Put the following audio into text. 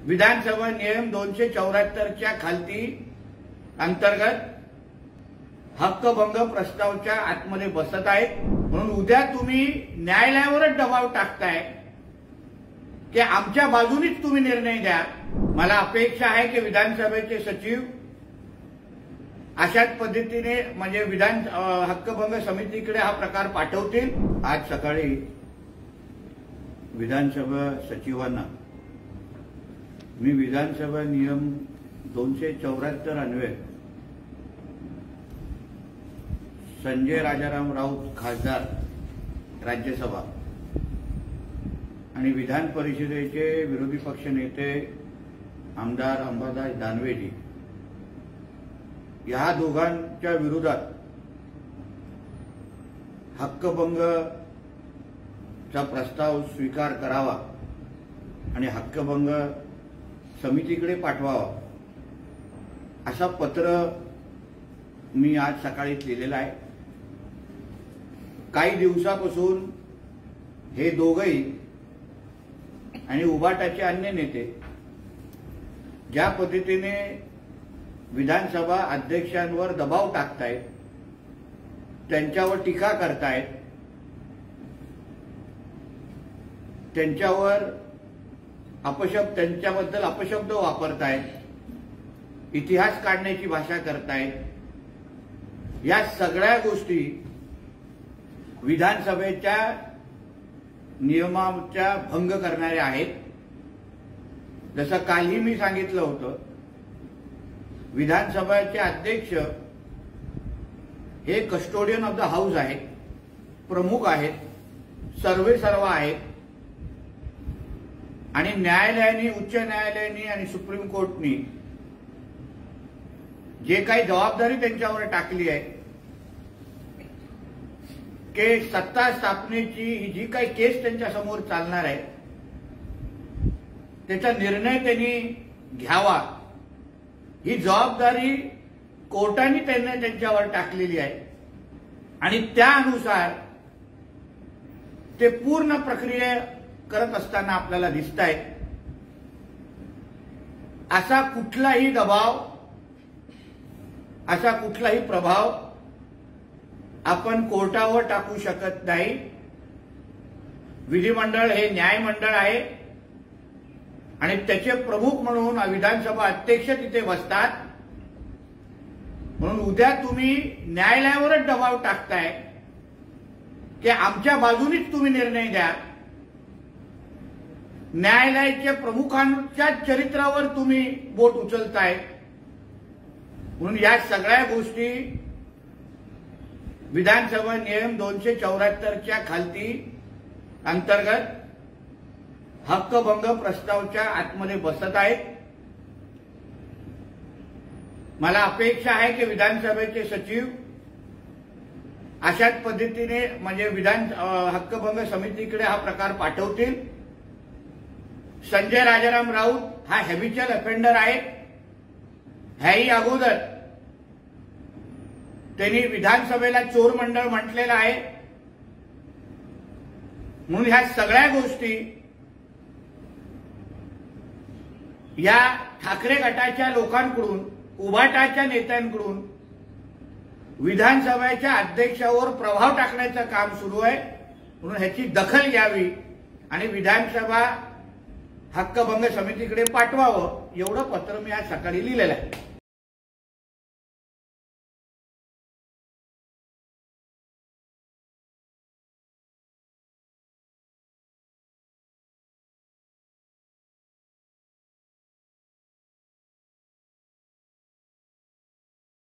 विधानसभा नियम 274च्या खालती अंतर्गत हक्कभंग प्रस्तावाच्या आतमध्ये बसत आहेत। म्हणून उद्या तुम्ही न्यायालयावरच दबाव टाकताय की आमच्या बाजूनीच तुम्ही निर्णय द्या। मला अपेक्षा आहे की विधानसभेचे सचिव अशाच पद्धतीने म्हणजे विधान हक्कभंग समितीकडे हा प्रकार पाठवतील। आज सकाळी विधानसभा सचिवांना मी विधानसभा नियम 274 अन्वये संजय राजाराम राऊत खासदार राज्यसभा आणि विधान परिषदेचे विरोधी पक्ष नेते आमदार अंबादास दानवेजी या दोघांच्या विरोधात हक्कभंगचा प्रस्ताव स्वीकार करावा आणि हक्कभंग समितीकडे पाठवावा असा पत्र मी आज सकाळी लिहिलेलं आहे। काही दिवसापासून हे दोघंही आणि उभाटाचे अन्य नेते ज्या पद्धतीने विधानसभा अध्यक्षांवर दबाव टाकतायत, त्यांच्यावर टीका करतायत, त्यांच्यावर त्यांच्याबद्दल अपशब्द वापरतायत, इतिहास काढण्याची भाषा करतायत, या सगळ्या गोष्टी विधानसभेच्या नियमाचा भंग करणाऱ्या आहेत। जसं कालही मी सांगितलं होतं, विधानसभेचे अध्यक्ष हे कस्टोडियन ऑफ द हाऊस आहेत, प्रमुख आहेत, सर्वेसर्वा आहेत आणि न्यायालयाने, उच्च न्यायालयाने आणि सुप्रीम कोर्टनी जे काही जबाबदारी त्यांच्यावर टाकली आहे की सत्ता स्थापनेची ही जी काही केस त्यांच्या समोर चालणार आहे त्याचा निर्णय त्यांनी घ्यावा, ही जबाबदारी कोर्टाने त्यांच्यावर टाकलेली आहे आणि त्यानुसार ते पूर्ण प्रक्रिया करत असताना आपल्याला दिसतंय। असा कुठलाही दबाव, असा कुठलाही प्रभाव आपण कोर्टावर टाकू शकत नाही। विधिमंडळ हे न्यायमंडळ आहे आणि त्याचे प्रमुख म्हणून विधानसभा अध्यक्ष तिथे बसतात। म्हणून उद्या तुम्ही न्यायालयावरच दबाव टाकताय की आमच्या बाजूनीच तुम्ही निर्णय द्या। न्यायालयाच्या प्रमुखांच्या चरित्रावर तुम्ही बोट उचलताय। म्हणून या सगळ्या गोष्टी विधानसभा नियम 274च्या खालती अंतर्गत हक्कभंग प्रस्तावाच्या आतमध्ये बसत आहेत। मला अपेक्षा आहे की विधानसभेचे सचिव अशाच पद्धतीने म्हणजे हक्कभंग समितीकडे हा प्रकार पाठवतील। संजय राजाराम राऊत हा हॅबिच्युअल ऑफेंडर आहे। ह्याही अगोदर त्यांनी विधानसभेला चोर मंडळ म्हटलेलं आहे। म्हणून ह्या सगळ्या गोष्टी या ठाकरे गटाच्या लोकांकडून, उभाटाच्या नेत्यांकडून विधानसभेच्या अध्यक्षावर प्रभाव टाकण्याचं काम सुरू आहे। म्हणून ह्याची दखल घ्यावी आणि विधानसभा हक्कभंग समितीकडे पाठवावं, एवढं पत्र मी आज सकाळी लिहिलेलं आहे।